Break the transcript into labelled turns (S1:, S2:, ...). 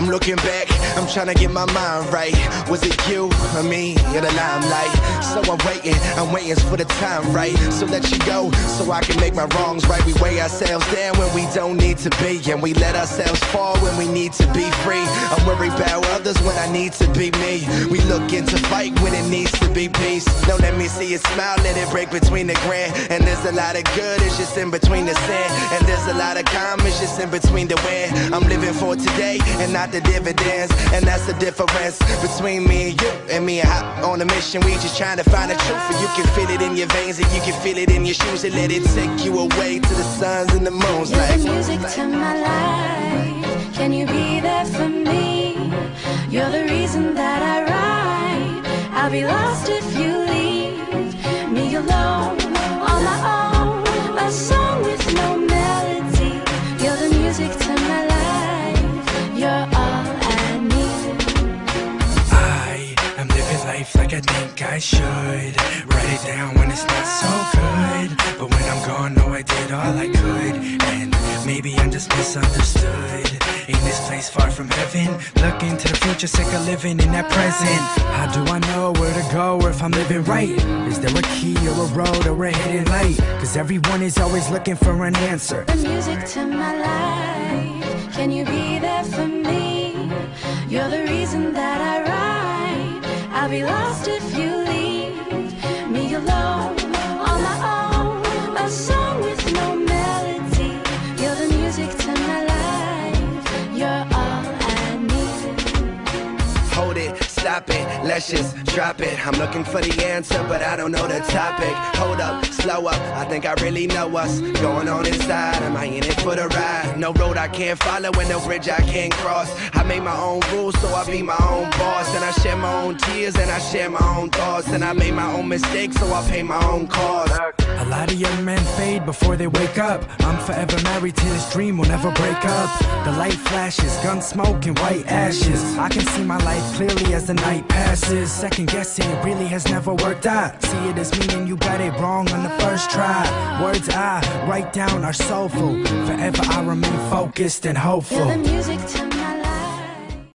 S1: I'm looking back, I'm trying to get my mind right. Was it you or me in the limelight? So I'm waiting for the time right. So let you go, so I can make my wrongs right. We weigh ourselves down when we don't need to be, and we let ourselves fall when we need to be free. I'm worried about others when I need to be me. We look into fight when it needs to be peace. Don't let me see you smile, let it break between the grand. And there's a lot of good, it's just in between the sand. And there's a lot of calm, it's just in between the win. I'm living for today and not the dividends. And that's the difference between me and you and me on a mission. We just trying to find the truth. And you can feel it in your veins and you can feel it in your shoes. And let it take you away to the suns and the moons.
S2: You're
S1: like
S2: the music to my life. Can you be there for me? You're the reason that I ride. I'll be lost if you leave me alone, on my own. A song with no melody. You're the music to my life. You're all I need.
S3: I am living life like I think I should. Write it down when it's not so good. But when I'm gone, know I did all I could. And maybe I'm just misunderstood. In this place far from heaven, looking to the future, sick of living in that present. How do I know where to go or if I'm living right? Is there a key or a road or a hidden light? Cause everyone is always looking for an answer.
S2: The music to my life. Can you be there for me? You're the reason that I ride. I'll be lost if you leave me alone, on my own. A song with no melody. You're the music to my life. You're all I need.
S1: hold it, stop it, let's just drop it. I'm looking for the answer, but I don't know the topic. Hold up, slow up, I think I really know what's going on inside. Am I in it for the ride? No road I can't follow and no bridge I can't cross. I make my own rules, so I be my own boss. And I share my own tears and I share my own thoughts. And I made my own mistakes, so I pay my own cost.
S3: A lot of young men fade before they wake up. I'm forever married to this dream, we'll never break up. The light flashes, gun smoke and white ashes. I can see my life clearly as the night passes. Second guessing, it really has never worked out. See it as meaning you got it wrong on the first try. Words I write down are soulful. Forever I remain focused and hopeful.
S2: You're the music to